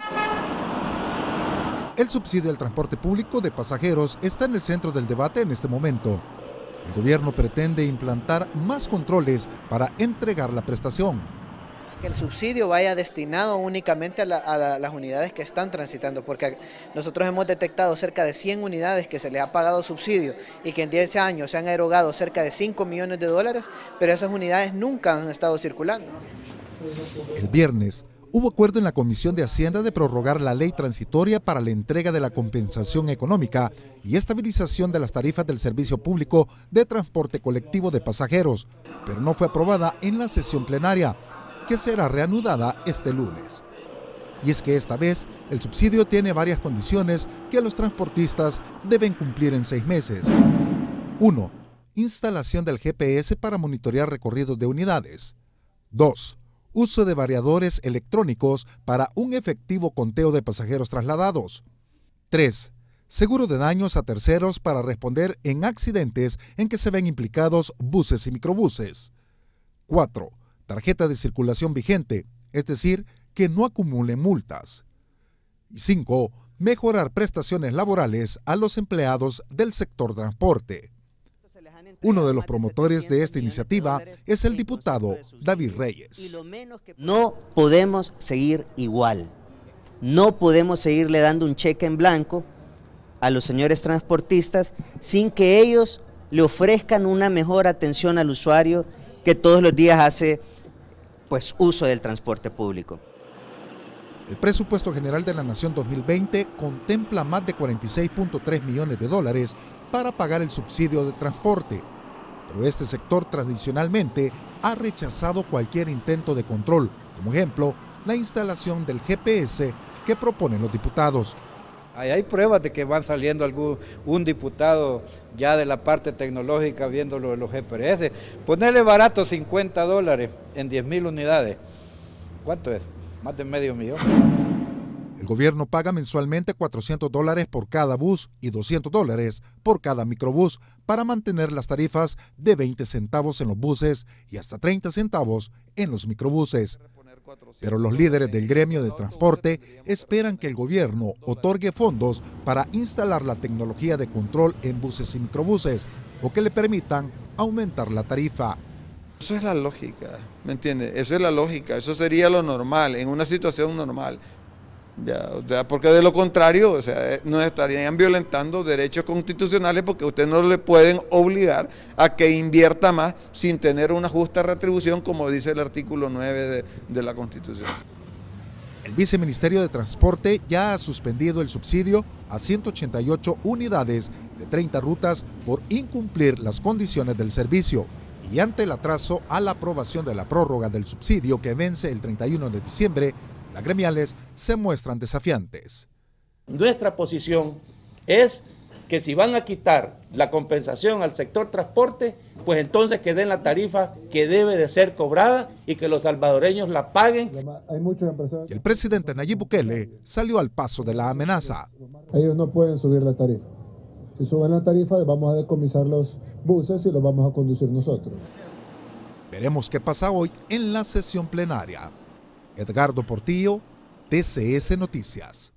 El subsidio al transporte público de pasajeros está en el centro del debate en este momento. El gobierno pretende implantar más controles para entregar la prestación. Que el subsidio vaya destinado únicamente a las unidades que están transitando, porque nosotros hemos detectado cerca de 100 unidades que se les ha pagado subsidio y que en 10 años se han erogado cerca de 5 millones de dólares, pero esas unidades nunca han estado circulando. El viernes hubo acuerdo en la Comisión de Hacienda de prorrogar la ley transitoria para la entrega de la compensación económica y estabilización de las tarifas del servicio público de transporte colectivo de pasajeros, pero no fue aprobada en la sesión plenaria, que será reanudada este lunes. Y es que esta vez el subsidio tiene varias condiciones que los transportistas deben cumplir en 6 meses. 1. Instalación del GPS para monitorear recorridos de unidades. 2. Uso de variadores electrónicos para un efectivo conteo de pasajeros trasladados. 3. Seguro de daños a terceros para responder en accidentes en que se ven implicados buses y microbuses. 4. Tarjeta de circulación vigente, es decir, que no acumulen multas. Y 5. Mejorar prestaciones laborales a los empleados del sector transporte. Uno de los promotores de esta iniciativa es el diputado David Reyes. No podemos seguir igual. No podemos seguirle dando un cheque en blanco a los señores transportistas sin que ellos le ofrezcan una mejor atención al usuario que todos los días hace uso del transporte público. El presupuesto general de la Nación 2020 contempla más de 46.3 millones de dólares para pagar el subsidio de transporte, pero este sector tradicionalmente ha rechazado cualquier intento de control, como ejemplo, la instalación del GPS que proponen los diputados. Hay pruebas de que van saliendo un diputado ya de la parte tecnológica viendo los GPS. Ponerle barato $50 en 10.000 unidades. ¿Cuánto es? Más de medio millón. El gobierno paga mensualmente $400 por cada bus y $200 por cada microbús para mantener las tarifas de 20 centavos en los buses y hasta 30 centavos en los microbuses. Pero los líderes del gremio de transporte esperan que el gobierno otorgue fondos para instalar la tecnología de control en buses y microbuses o que le permitan aumentar la tarifa. Eso es la lógica, ¿me entiende? Eso es la lógica, eso sería lo normal, en una situación normal. Porque de lo contrario, nos estarían violentando derechos constitucionales porque ustedes no le pueden obligar a que invierta más sin tener una justa retribución, como dice el artículo 9 de la Constitución. El Viceministerio de Transporte ya ha suspendido el subsidio a 188 unidades de 30 rutas por incumplir las condiciones del servicio. Y ante el atraso a la aprobación de la prórroga del subsidio que vence el 31 de diciembre, las gremiales se muestran desafiantes. Nuestra posición es que si van a quitar la compensación al sector transporte, pues entonces que den la tarifa que debe de ser cobrada y que los salvadoreños la paguen. Y el presidente Nayib Bukele salió al paso de la amenaza. Ellos no pueden subir la tarifa. Si suben la tarifa, vamos a decomisar los buses y los vamos a conducir nosotros. Veremos qué pasa hoy en la sesión plenaria. Edgardo Portillo, TCS Noticias.